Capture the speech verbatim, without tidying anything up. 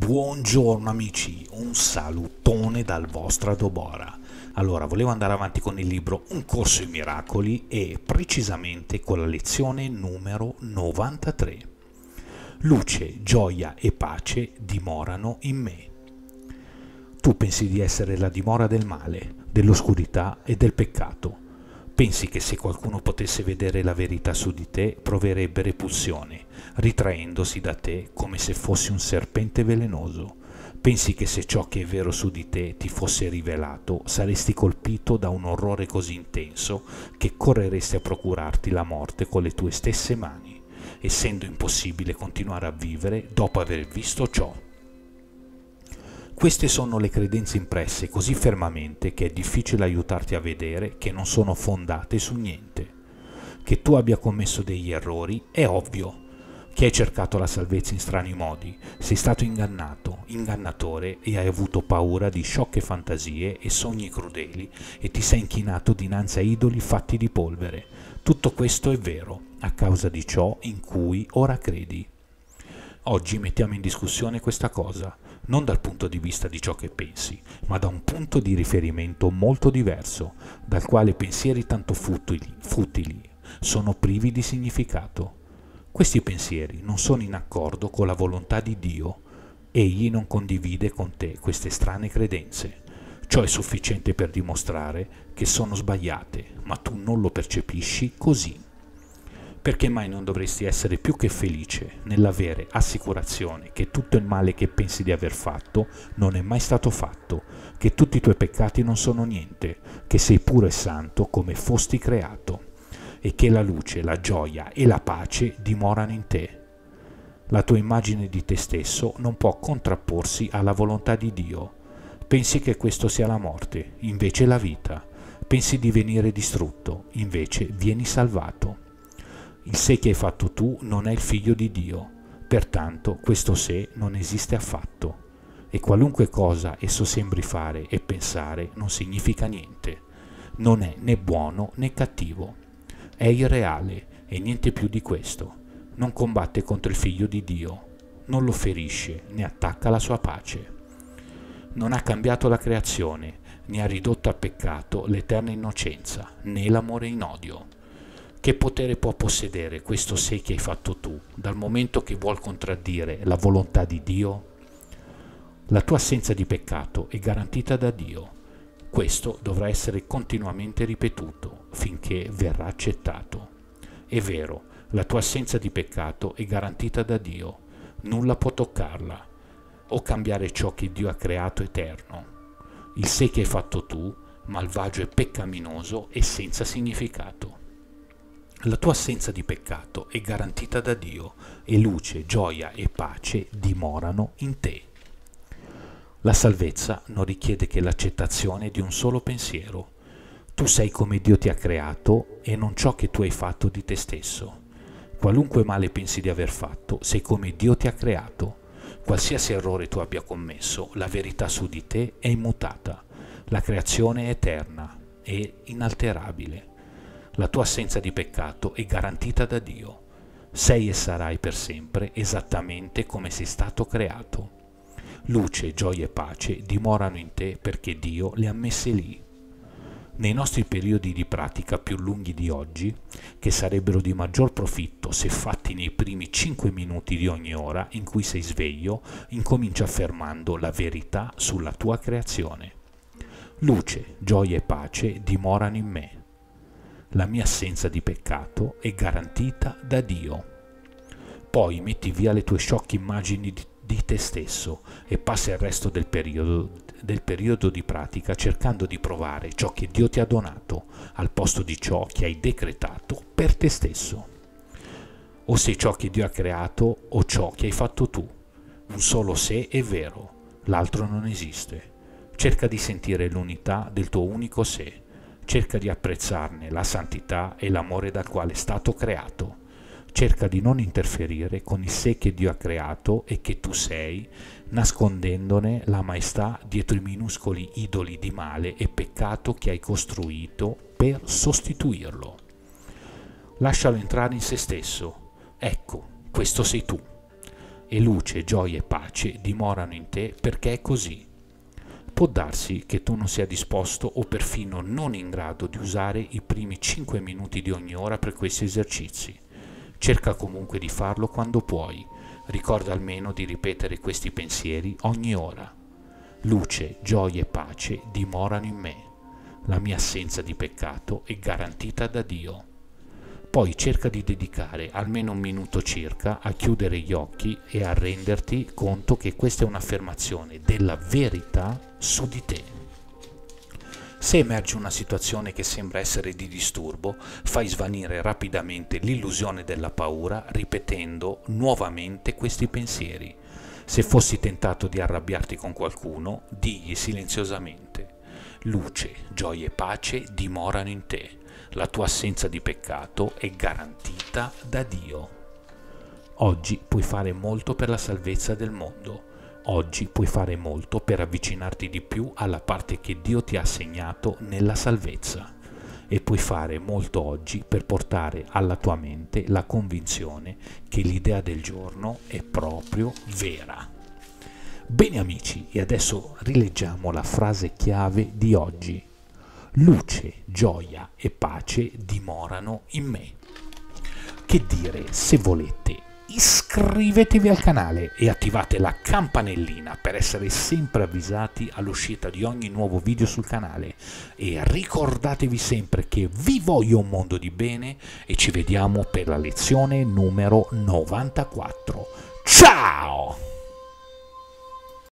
Buongiorno amici, un salutone dal vostro Adobora. Allora, volevo andare avanti con il libro Un corso in miracoli e precisamente con la lezione numero novantatré. Luce, gioia e pace dimorano in me. Tu pensi di essere la dimora del male, dell'oscurità e del peccato. Pensi che se qualcuno potesse vedere la verità su di te proverebbe repulsione, ritraendosi da te come se fossi un serpente velenoso. Pensi che se ciò che è vero su di te ti fosse rivelato, saresti colpito da un orrore così intenso che correresti a procurarti la morte con le tue stesse mani, essendo impossibile continuare a vivere dopo aver visto ciò. Queste sono le credenze impresse così fermamente che è difficile aiutarti a vedere che non sono fondate su niente. Che tu abbia commesso degli errori è ovvio. Che hai cercato la salvezza in strani modi, sei stato ingannato, ingannatore e hai avuto paura di sciocche fantasie e sogni crudeli e ti sei inchinato dinanzi a idoli fatti di polvere. Tutto questo è vero, a causa di ciò in cui ora credi. Oggi mettiamo in discussione questa cosa, non dal punto di vista di ciò che pensi, ma da un punto di riferimento molto diverso, dal quale pensieri tanto futili, futili sono privi di significato. Questi pensieri non sono in accordo con la volontà di Dio. Egli non condivide con te queste strane credenze. Ciò è sufficiente per dimostrare che sono sbagliate, ma tu non lo percepisci così. Perché mai non dovresti essere più che felice nell'avere assicurazione che tutto il male che pensi di aver fatto non è mai stato fatto, che tutti i tuoi peccati non sono niente, che sei puro e santo come fosti creato, e che la luce, la gioia e la pace dimorano in te. La tua immagine di te stesso non può contrapporsi alla volontà di Dio. Pensi che questo sia la morte, invece la vita. Pensi di venire distrutto, invece vieni salvato. Il sé che hai fatto tu non è il figlio di Dio, pertanto questo sé non esiste affatto, e qualunque cosa esso sembri fare e pensare non significa niente, non è né buono né cattivo, è irreale e niente più di questo, non combatte contro il figlio di Dio, non lo ferisce né attacca la sua pace, non ha cambiato la creazione, né ha ridotto a peccato l'eterna innocenza, né l'amore in odio. Che potere può possedere questo sé che hai fatto tu, dal momento che vuol contraddire la volontà di Dio? La tua assenza di peccato è garantita da Dio. Questo dovrà essere continuamente ripetuto, finché verrà accettato. È vero, la tua assenza di peccato è garantita da Dio. Nulla può toccarla, o cambiare ciò che Dio ha creato eterno. Il sé che hai fatto tu, malvagio e peccaminoso, è senza significato. La tua assenza di peccato è garantita da Dio e luce, gioia e pace dimorano in te. La salvezza non richiede che l'accettazione di un solo pensiero. Tu sei come Dio ti ha creato e non ciò che tu hai fatto di te stesso. Qualunque male pensi di aver fatto, sei come Dio ti ha creato. Qualsiasi errore tu abbia commesso, la verità su di te è immutata. La creazione è eterna e inalterabile. La tua assenza di peccato è garantita da Dio. Sei e sarai per sempre esattamente come sei stato creato. Luce, gioia e pace dimorano in te perché Dio le ha messe lì. Nei nostri periodi di pratica più lunghi di oggi, che sarebbero di maggior profitto se fatti nei primi cinque minuti di ogni ora in cui sei sveglio, incomincia affermando la verità sulla tua creazione. Luce, gioia e pace dimorano in me. La mia assenza di peccato è garantita da Dio. Poi metti via le tue sciocche immagini di, di te stesso e passa il resto del periodo, del periodo di pratica cercando di provare ciò che Dio ti ha donato al posto di ciò che hai decretato per te stesso. O sei ciò che Dio ha creato o ciò che hai fatto tu. Un solo sé è vero, l'altro non esiste. Cerca di sentire l'unità del tuo unico sé. Cerca di apprezzarne la santità e l'amore dal quale è stato creato. Cerca di non interferire con il sé che Dio ha creato e che tu sei, nascondendone la maestà dietro i minuscoli idoli di male e peccato che hai costruito per sostituirlo. Lascialo entrare in se stesso. Ecco, questo sei tu. e luce, gioia e pace dimorano in te perché è così. Può darsi che tu non sia disposto o perfino non in grado di usare i primi cinque minuti di ogni ora per questi esercizi. Cerca comunque di farlo quando puoi. Ricorda almeno di ripetere questi pensieri ogni ora. Luce, gioia e pace dimorano in me. La mia assenza di peccato è garantita da Dio. Poi cerca di dedicare almeno un minuto circa a chiudere gli occhi e a renderti conto che questa è un'affermazione della verità su di te. Se emerge una situazione che sembra essere di disturbo, fai svanire rapidamente l'illusione della paura ripetendo nuovamente questi pensieri. Se fossi tentato di arrabbiarti con qualcuno, digli silenziosamente: luce, gioia e pace dimorano in te. La tua assenza di peccato è garantita da Dio. Oggi puoi fare molto per la salvezza del mondo. Oggi puoi fare molto per avvicinarti di più alla parte che Dio ti ha assegnato nella salvezza. E puoi fare molto oggi per portare alla tua mente la convinzione che l'idea del giorno è proprio vera. Bene amici, e adesso rileggiamo la frase chiave di oggi. Luce, gioia e pace dimorano in me. Che dire, se volete, iscrivetevi al canale e attivate la campanellina per essere sempre avvisati all'uscita di ogni nuovo video sul canale. E ricordatevi sempre che vi voglio un mondo di bene e ci vediamo per la lezione numero novantaquattro. Ciao!